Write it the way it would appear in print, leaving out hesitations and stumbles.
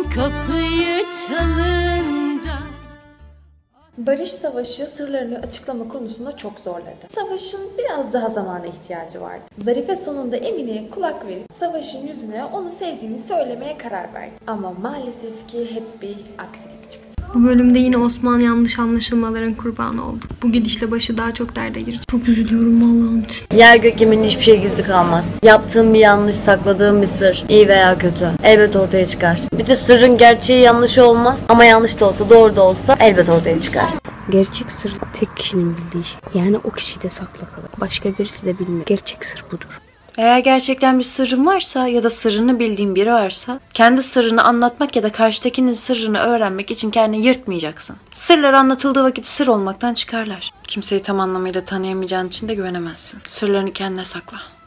kapıyı çalınca. Barış Savaş'ı sırlarını açıklama konusunda çok zorladı. Savaş'ın biraz daha zamana ihtiyacı vardı. Zarife sonunda Emine'ye kulak verip Savaş'ın yüzüne onu sevdiğini söylemeye karar verdi. Ama maalesef ki hep bir aksilik çıktı. Bu bölümde yine Osman yanlış anlaşılmaların kurbanı oldu. Bu gidişle başı daha çok derde girecek. Çok üzülüyorum Allah'ım için. Yer gök yemin hiçbir şey gizli kalmaz. Yaptığın bir yanlış, sakladığın bir sır, iyi veya kötü, elbet ortaya çıkar. Bir de sırrın gerçeği yanlışı olmaz ama yanlış da olsa doğru da olsa elbet ortaya çıkar. Gerçek sır tek kişinin bildiği şey. Yani o kişi de saklı kalır. Başka birisi de bilmez. Gerçek sır budur. Eğer gerçekten bir sırrın varsa ya da sırrını bildiğin biri varsa kendi sırrını anlatmak ya da karşıdakinin sırrını öğrenmek için kendini yırtmayacaksın. Sırlar anlatıldığı vakit sır olmaktan çıkarlar. Kimseyi tam anlamıyla tanıyamayacağın için de güvenemezsin. Sırlarını kendine sakla.